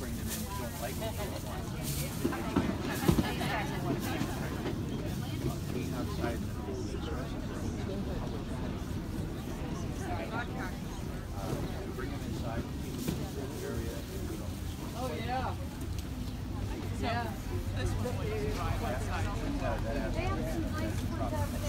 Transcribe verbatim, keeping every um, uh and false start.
bring them in who don't like it. Being outside in the cold is stressful. Bring them inside, keep them in the area. Oh yeah. Yeah. This one was right outside. No, that has to be.